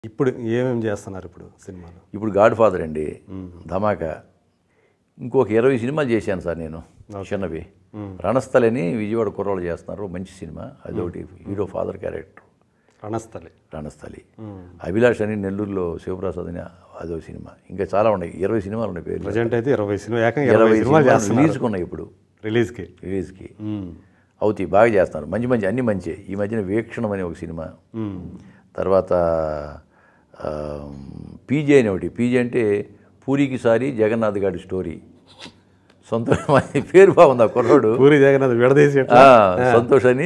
ఇప్పుడు ఏమేమి చేస్తున్నారు ఇప్పుడు సినిమాలో? ఇప్పుడు గాడ్ ఫాదర్ అండి, ధమాకా. ఇంకొక 20 సినిమాలు చేశాను సార్ నేను, చిన్నవి. రణస్థలి విజయవాడ కుర్రోళ్ళు చేస్తున్నారు, మంచి సినిమా. అదొకటి, hero father character Ranasthali. Abhilash అని నెల్లూరులో శివప్రసాద్ అని అదో సినిమా. ఇంకా చాలా ఉన్నాయి, 20 సినిమాలు ఉన్నాయి పేరు. ప్రజెంట్ అయితే 20 సినిమాలు రిలీజ్కి ఉన్నాయి. ఇప్పుడు రిలీజ్కి అవుతాయి, బాగా చేస్తున్నారు. మంచి అన్ని మంచి. ఈ మధ్యన వీక్షణం అనే ఒక సినిమా, తర్వాత పీజే అని ఒకటి. పీజే అంటే పూరికి సారి జగన్నాథ్ గారి స్టోరీ. పేరు బాగుంది. ఆ కుర్రోడు పూరి జగన్నాథ్ విడదీసి సంతోష్ అని.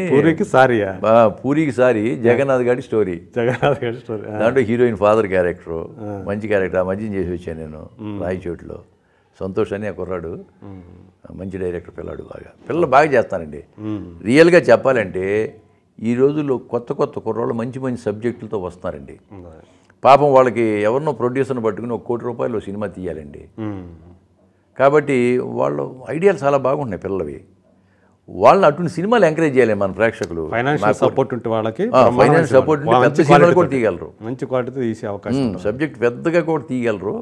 పూరికి సారి జగన్నాథ్ గారి స్టోరీ. దాంట్లో హీరోయిన్ ఫాదర్ క్యారెక్టర్, మంచి క్యారెక్టర్. ఆ మధ్యన చేసి వచ్చాను నేను రాయచోట్లో. సంతోష్ అని ఆ కుర్రాడు మంచి డైరెక్టర్. పిల్లలు బాగా చేస్తానండి. రియల్గా చెప్పాలంటే ఈ రోజుల్లో కొత్త కుర్రాళ్ళు మంచి సబ్జెక్టులతో వస్తున్నారండి. పాపం వాళ్ళకి ఎవరినో ప్రొడ్యూసర్ని పట్టుకుని ₹1 కోటి సినిమా తీయాలండి. కాబట్టి వాళ్ళ ఐడియాలు చాలా బాగుంటున్నాయి పిల్లలవి. వాళ్ళని అటువంటి సినిమాలు ఎంకరేజ్ చేయాలి మన ప్రేక్షకులు. ఫైనాన్షియల్ సపోర్ట్ ఉంటే వాళ్ళకి, ఫైనాన్స్ సపోర్ట్ ఉంటే పెద్ద సినిమాలు కూడా తీయగలరు. మంచి క్వాలిటీతో తీసే అవకాశం, సబ్జెక్ట్ పెద్దగా కూడా తీయగలరు.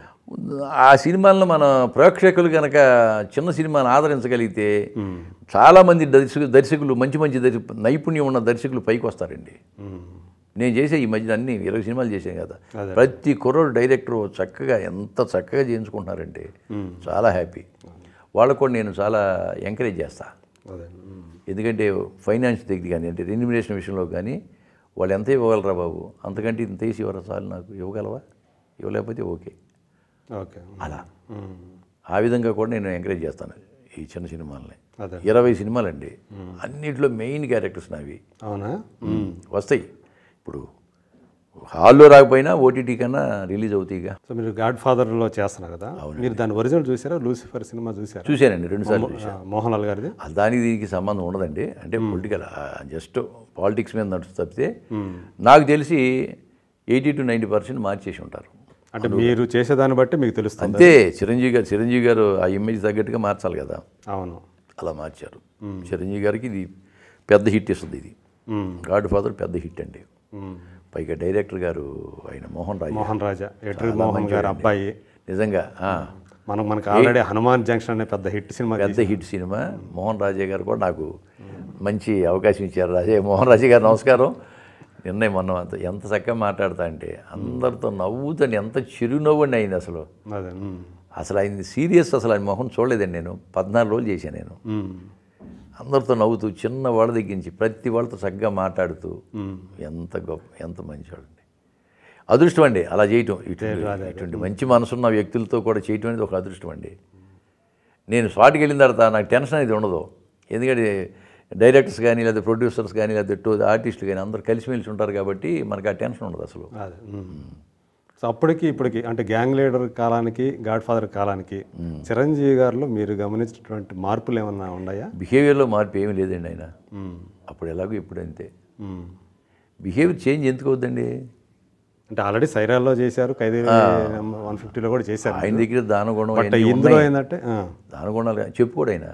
ఆ సినిమాలను మన ప్రేక్షకులు కనుక చిన్న సినిమాను ఆదరించగలిగితే చాలామంది దర్శకులు మంచి నైపుణ్యం ఉన్న దర్శకులు పైకి వస్తారండి. నేను చేసే ఈ మధ్యన అన్ని 20 సినిమాలు చేశాను కదా, ప్రతి కుర్రోడు డైరెక్టర్ చక్కగా ఎంత చక్కగా చేయించుకుంటున్నారంటే చాలా హ్యాపీ. వాళ్ళకు కూడా నేను చాలా ఎంకరేజ్ చేస్తాను. ఎందుకంటే ఫైనాన్స్ దగ్గర కానీ, అంటే రెన్యూమినేషన్ విషయంలో కానీ వాళ్ళు ఎంత ఇవ్వగలరా బాబు, అంతకంటే ఇంత వేసి ఇవ్వరా చాలు, నాకు ఇవ్వగలవా, ఇవ్వలేకపోతే ఓకే. అలా ఆ విధంగా కూడా నేను ఎంకరేజ్ చేస్తాను ఈ చిన్న సినిమాలని. 20 సినిమాలండి, అన్నింటిలో మెయిన్ క్యారెక్టర్స్ నావి. అవునా? వస్తాయి. ఇప్పుడు హాల్లో రాకపోయినా ఓటీటీ కన్నా రిలీజ్ అవుతాయిగా. సో మీరు గాడ్ ఫాదర్లో చేస్తున్నారు కదా, మీరు దాని ఒరిజినల్ చూసారా? లూసిఫర్ సినిమా చూశానండి, 2 సార్లు చూశాను. మోహన్ లాల్ గారిది. దానికి దీనికి సంబంధం ఉండదండి. అంటే పొలిటికల్, జస్ట్ పాలిటిక్స్ మీద నడుస్తూ తప్పితే నాకు తెలిసి 80 to 90% మార్చేసి ఉంటారు. అంటే మీరు చేసేదాన్ని బట్టి మీకు తెలుస్తుంది. అంతే. చిరంజీవి గారు ఆ ఇమేజ్ తగ్గట్టుగా మార్చాలి కదా. అవును, అలా మార్చారు. చిరంజీవి గారికి ఇది పెద్ద హిట్ ఇస్తుంది. ఇది గాడ్ ఫాదర్ పెద్ద హిట్ అండి. పైగా డైరెక్టర్ గారు ఆయన మోహన్ రాజా మోహన్ గారు అబ్బాయి. నిజంగా మనకు ఆల్రెడీ హనుమాన్ జంక్షన్ అనే పెద్ద హిట్ సినిమా. మోహన్ రాజా గారు కూడా నాకు మంచి అవకాశం ఇచ్చారు. మోహన్ రాజా గారు నమస్కారం. నిర్ణయం మొన్న ఎంత చక్కగా మాట్లాడతా అంటే అందరితో నవ్వుతాను, ఎంత చిరునవ్వండి అయింది అసలు. ఆయన సీరియస్, అసలు ఆయన మొహం చూడలేదండి. నేను 14 రోజులు చేశాను నేను. అందరితో నవ్వుతూ, చిన్న వాళ్ళ దగ్గర నుంచి ప్రతి వాళ్ళతో చక్కగా మాట్లాడుతూ, ఎంత గొప్ప, ఎంత మంచివాడండి. అదృష్టం అండి అలా చేయటం. ఇటువంటి మంచి మనసున్న వ్యక్తులతో కూడా చేయటం అనేది ఒక అదృష్టం అండి. నేను స్పాట్కి వెళ్ళిన తర్వాత నాకు టెన్షన్ అనేది ఉండదు. ఎందుకంటే డైరెక్టర్స్ కానీ, లేదా ప్రొడ్యూసర్స్ కానీ, లేదా ఆర్టిస్టులు కానీ అందరూ కలిసిమెలిసి ఉంటారు కాబట్టి మనకు ఆ టెన్షన్ ఉండదు అసలు. సో అప్పటికి ఇప్పటికి, అంటే గ్యాంగ్ లీడర్ కాలానికి, గాడ్ ఫాదర్ కాలానికి చిరంజీవి గారిలో మీరు గమనించినటువంటి మార్పులు ఏమన్నా ఉన్నాయా? బిహేవియర్లో మార్పు ఏమీ లేదండి. ఆయన అప్పుడు ఎలాగో ఇప్పుడు అంతే. బిహేవియర్ చేంజ్ ఎందుకు అవుద్దండి? అంటే ఆల్రెడీ సైరాల్లో చేశారు, ఖైదీ 150లో కూడా చేశారు. ఆయన దగ్గర దానగుణం, ఇందులో ఏంటంటే దానగుణాలు చెప్పుకోడు ఆయన.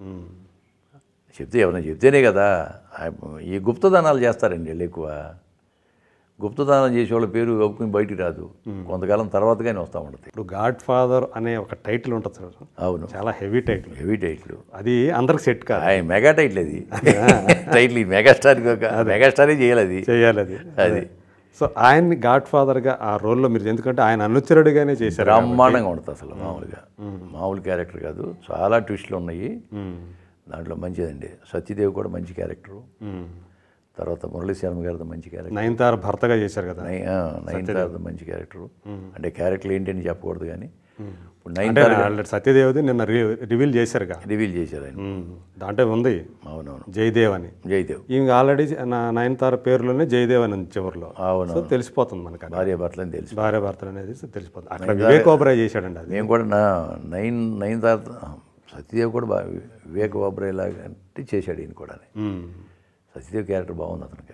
ఎవరైనా చెప్తేనే కదా. ఈ గుప్తదానాలు చేస్తారండి వీళ్ళు ఎక్కువ. గుప్తదానం చేసే వాళ్ళ పేరు ఒప్పుకుని బయటికి రాదు, కొంతకాలం తర్వాతగానే వస్తూ ఉంటుంది. ఇప్పుడు గాడ్ ఫాదర్ అనే ఒక టైటిల్ ఉంటుంది సార్. అవును, చాలా హెవీ టైటిల్. అది అందరికి సెట్ కాదు. మెగా టైటిల్ అది. టైటిల్ మెగాస్టారే చేయాలి అది. సో ఆయన్ని గాడ్ ఫాదర్గా ఆ రోల్లో మీరు, ఎందుకంటే ఆయన అనుచరుడిగానే చేశారు. బ్రహ్మాండంగా ఉంటుంది అసలు. మామూలు క్యారెక్టర్ కాదు, చాలా ట్విస్టులు ఉన్నాయి దాంట్లో. మంచిదండి. సత్యదేవ్ కూడా మంచి క్యారెక్టరు. తర్వాత మురళీశర్మ గారితో మంచి క్యారెక్టర్. నయనతార భర్తగా చేశారు కదా. నయనతారతో మంచి క్యారెక్టరు. అంటే క్యారెక్టర్ ఏంటని చెప్పకూడదు కానీ ఇప్పుడు నయనతార, సత్యదేవ్ది నిన్న రివీల్ చేశారు ఆయన. దాంట్లో ఉంది. అవునవును, జయదేవ్ అని. ఈమె ఆల్రెడీ నయనతార పేరులోనే జయదేవ్ అని చివరిలో. అవును, తెలిసిపోతుంది మనకు. భార్యాభర్తలు అనేది తెలిసిపోతుంది. అక్కడ వివేక్ ఓబరాయ్ చేశాడండి అది. మేము కూడా నయనతార, సత్యదేవ్ కూడా బాగా వివేక్ ఓబరాయ్ లాగా అంటే చేశాడు ఈయన కూడా. సత్యదేవ్ క్యారెక్టర్ బాగుంది అతనికి.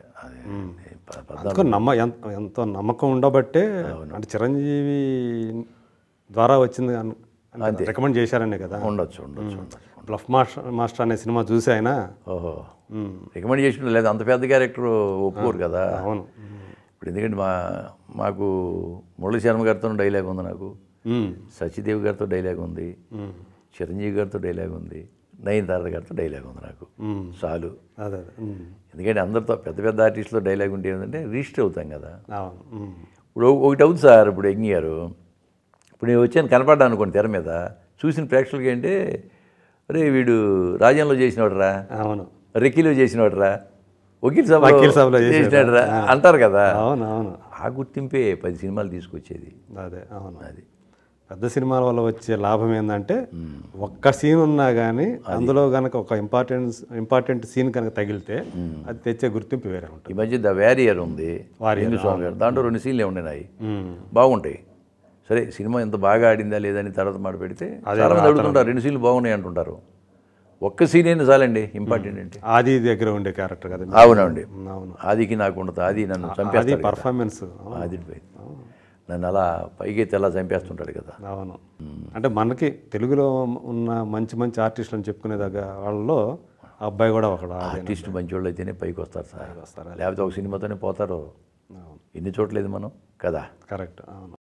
ఎంతో నమ్మకం ఉండబట్టే, అంటే చిరంజీవి ద్వారా వచ్చింది రికమెండ్ చేశారనే కదా. ఉండొచ్చు. బ్లఫ్ మాస్టర్ అనే సినిమా చూసి ఆయన రికమెండ్ చేసిన లేదు, అంత పెద్ద క్యారెక్టర్ ఒప్పుకోరు కదా. అవును. ఇప్పుడు ఎందుకంటే మాకు మురళీ శర్మ గారితో డైలాగ్ ఉంది, నాకు సచిదేవి గారితో డైలాగ్ ఉంది, చిరంజీవి గారితో డైలాగ్ ఉంది, నయనతార గారితో డైలాగ్ ఉంది నాకు చాలు. ఎందుకంటే అందరితో పెద్ద పెద్ద ఆర్టిస్టులో డైలాగ్ ఉంటే ఏంటంటే రిజిస్టర్ అవుతాం కదా. ఇప్పుడు ఒకటి అవుతుంది సార్, ఇప్పుడు యజ్ఞ గారు ఇప్పుడు నేను వచ్చాను కనపడ్డా అనుకోండి తెర మీద, చూసిన ప్రేక్షకులకి అంటే అరే వీడు రాజ్యంలో చేసినవాడరా, అవును, రెక్కీలో చేసినవాడరా, వకీల్ సభలో చేసినాడరా అంటారు కదా. ఆ గుర్తింపే 10 సినిమాలు తీసుకొచ్చేది. అదే అవును, అది పెద్ద సినిమాల వల్ల వచ్చే లాభం ఏంటంటే ఒక్క సీన్ ఉన్నా కానీ అందులో కనుక ఒక ఇంపార్టెంట్ సీన్ కనుక తగిలితే అది తెచ్చే గుర్తింపు వేరే ఉంటుంది. ఈ మధ్య ద వారియర్ ఉంది, దాంట్లో 2 సీన్లు ఉన్నాయి, బాగుంటాయి. సరే సినిమా ఎంత బాగా ఆడిందా లేదని తర్వాత మాట పెడితే చాలా మంది అడుగుతుంటారు 2 సీన్లు బాగున్నాయి అంటుంటారు. ఒక్క సీన్ అయినా చాలండి ఇంపార్టెంట్ అంటే. ఆది దగ్గర ఉండే క్యారెక్టర్ కదా. అవునండి, అవును. ఆదికి నాకు ఉండదు, ఆది నన్ను చంపేస్తాడు, పర్ఫార్మెన్స్ ఆది నన్ను అలా పైకి తెల్ల చంపేస్తుంటాడు కదా. అవును, అంటే మనకి తెలుగులో ఉన్న మంచి మంచి ఆర్టిస్టులు అని చెప్పుకునే దగ్గర వాళ్ళలో అబ్బాయి కూడా ఒకడు. ఆర్టిస్ట్ మంచి వాళ్ళు అయితేనే పైకి వస్తారు సార్, లేకపోతే ఒక సినిమాతోనే పోతారు. ఎన్ని చోట్లేదు మనం కదా. కరెక్ట్, అవును.